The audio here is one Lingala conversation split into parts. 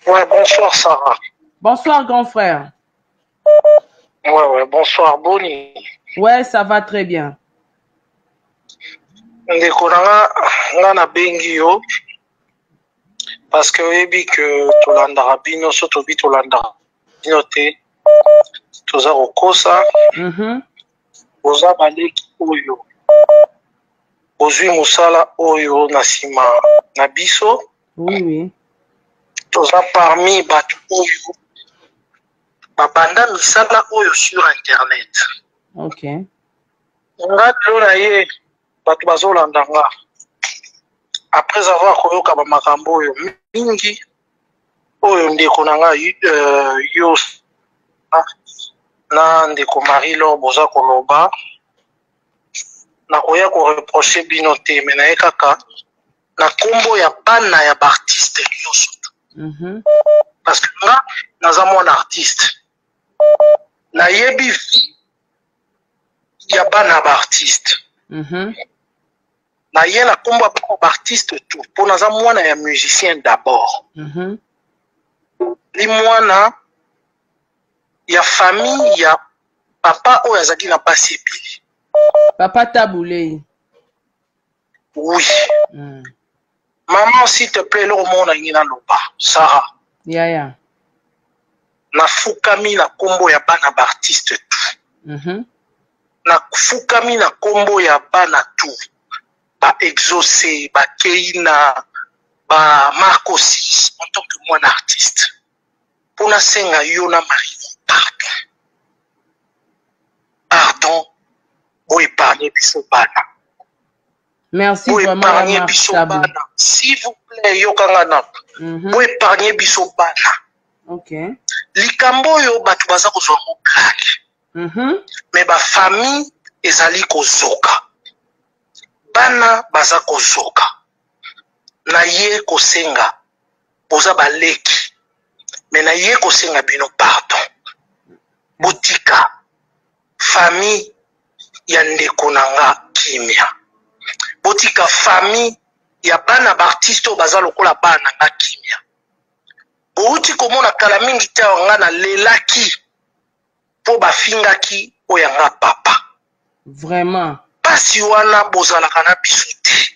Ouais, bonsoir Sarah. Bonsoir, grand frère. Ouais, bonsoir Boni. Ouais, ça va très bien. Ndeko nga na bengi yo parce que oyebi que tolandaka bino so tobi tolandaka bino te toza kokosa oza baleki oyo ozwi mosala oyo na nsima na biso. Oui. Toza parmi bato oyo babanda misala oyo sur internet. Ok. Nga lelo na ye bato bazolanda nga après avoir koyoka bamakambo oyo mingi oyo ndeko na nga yo na ndeko Marie-Laure boza koloba nakoya koreproche bino te me naye kaka na kombo ya bana ya baartiste nyonso parce que nga naza mwana artiste nayebi vi ya bana ya baartiste naye na kombo ya bana baartiste tout mpo naza mwana ya musicien d'abord li mwana ya famille ya papa oyo azalaki na pasi ebele. Papa Taboulé. Oui. Maman, s'il te plaît, eloko moko na ngi naloba Sarah. Yeah. Nafukami na kombo ya bana baartiste tout. Nafukami na kombo ya bana tout. Ba exaucé, ba Keina, ba Marco 6 en tant que mwana artiste. Pona senga yo na Marie. Pardon. Pour épargner biso bana. Merci pour vraiment. Épargner biso bana. S'il vous plaît, yokanga pour épargner biso bana. Ok. Likambo yo batu baza kozwa moklaki. Mais ba famille ezali kozoka. Bana baza kozoka. Na ye kosenga boza baleki. Mais na ye kosenga bino pardon. Botika famille ya ndeko na nga kimia. Botika famille ya bana baartiste baza lokola bana nga kimia. Bouti komona kala mingi te nga na lelaki po bafingaki oya nga papa. Vraiment. Pasi wana bozalaka na biso te.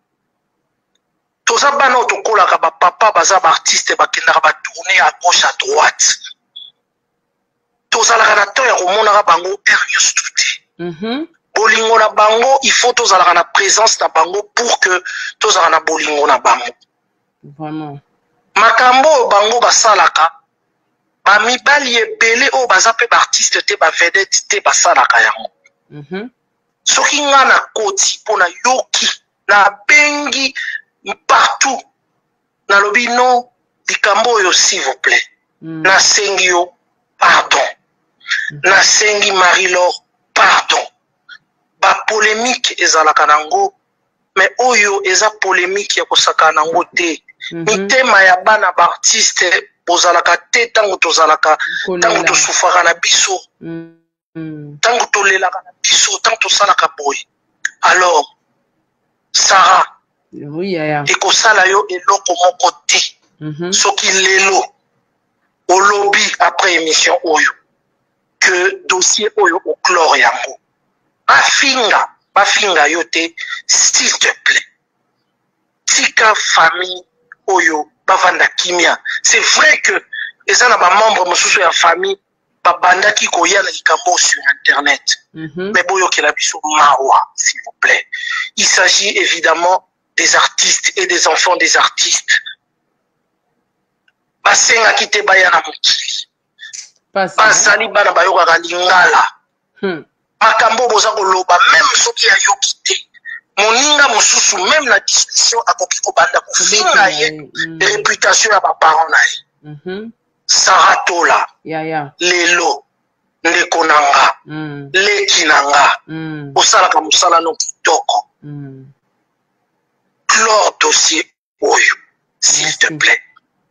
Toza bana otokolaka ba papa baza baartiste bakendaka ba tourner à gauche à droite. Tozalaka na to ya komonaka bango père nyonso te. Bolingo na bango il faut tozalaka na présence na bango pour que tozalaka na bolingo na bango. Vraiment. Makambo bango basalaka ba mibali ebele o baza pe baartiste te ba vedette te basalaka yango. Soki nga na koti pona yoki na bengi partout na lobi non likambo yo s'il vous plaît. Na sengi yo pardon. Na sengi Marie-Laure pardon. Ba polémique ezalaka nango mais oyo eza polémique ya kosaka nango te. Mitema ya bana baartiste bozalaka te tango tozalaka tango tosufaka na biso. Tango tolelaka na biso tango tosalaka boye. Alors Sarah, oui, yeah. ekosala yo eloko moko te. Soki lelo olobi après émission oyo que dossier oyo au clore yango. Bafinga yo te, s'il te plaît. Tika famille oyo bavanda kimia. C'est vrai que les ana ba membre mosusu ya famille babanda ki koya na likambo sur internet. Mais boyo ke la biso mawa, s'il vous plaît. Il s'agit évidemment des artistes et des enfants des artistes. Basenga kite baya na mokili. Basali bana bayokaka lingala. Makambo boza koloba même soki ya yoki te. Moninga mosusu même na discussion akoki kobanda kofinga ye réputation ya baparents na ye. Saratola. Lelo ndeko nanga. Leki nanga. Osalaka mosala no kitoko. Clore dossier oyo, s'il te plaît.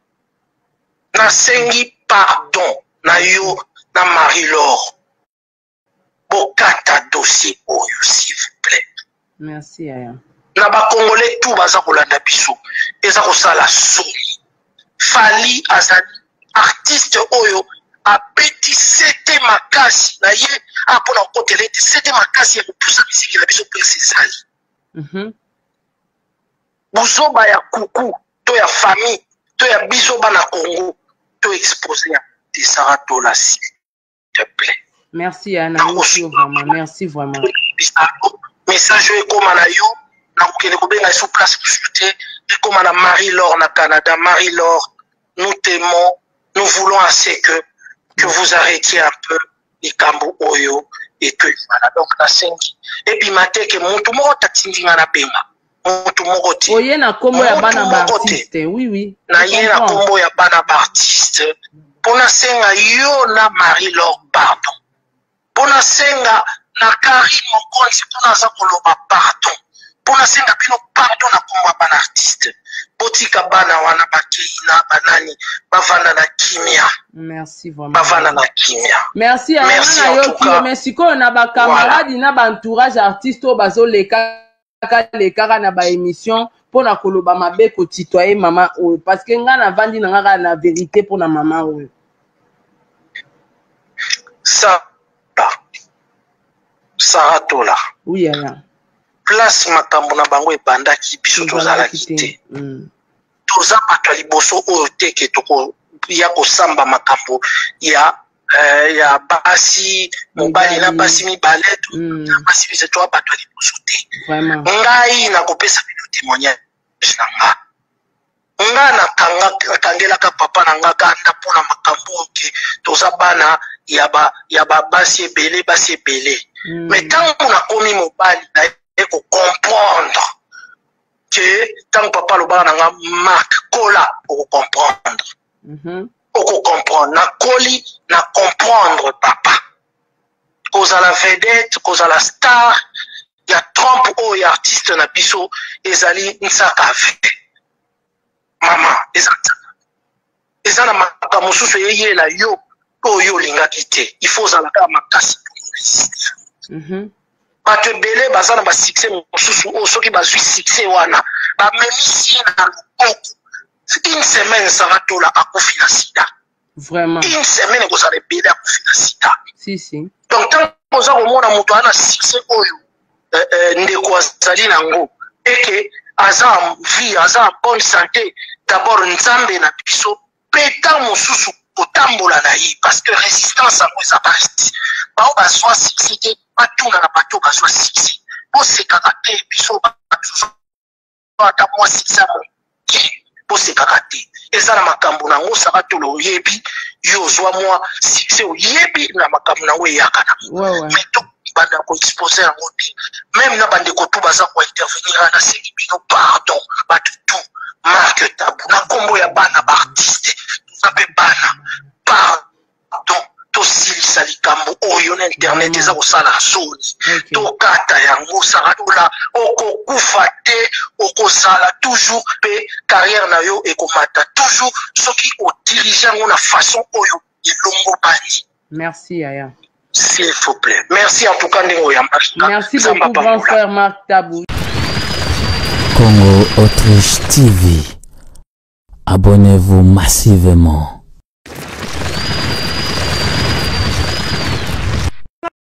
Nasengi pardon na yo na Marie-Laure. Bokata dossier oyo, s'il vous plaît. Merci, Aya. Na ba Congolais tout baza kolanda biso. Eza kosala soni. Fali azali artiste oyo abeti sete makasi na ye apona kotele sete makasi ya kopusa misiki na biso prince ezali. Buzoba ya kuku to ya famille to ya biso bana Congo to exposer ya Sarah Tola s'il te plaît. Merci Anna, vraiment, merci vraiment. Message comme na yo na kokende kobenga sur place pour shooter et comme na Marie-Laure na Canada. Marie-Laure, nous t'aimons, nous voulons assez que vous arrêtiez un peu les Kambo Oyo et que voilà donc la 5 et puis maté que muntu moko tatindinga na benga muntu moko ti oye na kombo ya bana ba artiste oui na ye na kombo ya bana ba artiste pona senga yo na Marie-Laure pardon pona senga na Karim Mokonzi pona za koloba pardon pona senga bino pardon na kombo ya bana artiste botika bana wana bakeina banani bavanda na kimia. Merci vraiment. Bavanda na kimia. Merci à Yoki, merci ko na ba camarade na ba entourage artiste o bazo leka na ba émission pona koloba mabe ko titoyer mama o parce que nga na vandi na nga na vérité pona mama o. Sarah Tola. Oui ya. Place makambo na bango ebandaki biso tozalaki te. Toza bato ya liboso oyo te ke toko ya kosamba makambo ya basi mobali na basi mibale na basi biseto ya bato ya liboso te. Ngai na kopesa bino témoignage na nga na kangelaka papa na nga kanda mpona makambo ke toza bana ya basi ebele basi ebele. Mais ntango nakomi mobali na ko comprendre que tant papa le bana nga Marc Kola pour comprendre pour comprendre na koli na comprendre papa cause à la vedette cause à la star ya trompe o ya artiste na biso ezali nsaka ve mama ezana makambo susu yeyela yo oyo lingaki te il faut zala ka makasi bato ebele baza na basuccès mosusu oyo soki bazwi succès wana bamemisi na loboko une semaine Sarah Tola akufi na sida vraiment une semaine ekozala ebele akufi na sida si donc ntango oza komona moto ana succès oyo ndeko azali nango eke aza vie aza bonne santé d'abord nzambe na biso mpe ntango mosusu kotambola na ye parce que résistance yango eza baresi bao bazwa succès te batuna na bato bazwa succès bosekaka te biso bato ata mwa succès moke bosekaka te eza na makambo nango Sarah Tola oyebi yo ozwa mwa succès oyebi na makambo nango eyaka nango mais to banda koexpose yango te même na bandeko tu baza kointervenir na sengi bino pardon bato tu marque tabu na kombo ya bana baartiste toza mpe bana pardon tosilisa likambo oyo na internet eza kosala soni tokata yango Sarah Tola okokufa te okozala toujours mpe carrière na yo ekomata toujours soki odirige yango na façon oyo elongo bani. Merci Yaya. S'il vous plaît. Merci en tout cas ndenge oyamba. Merci beaucoup grand frère Marc Tabou. Congo Autriche TV. Abonnez-vous massivement.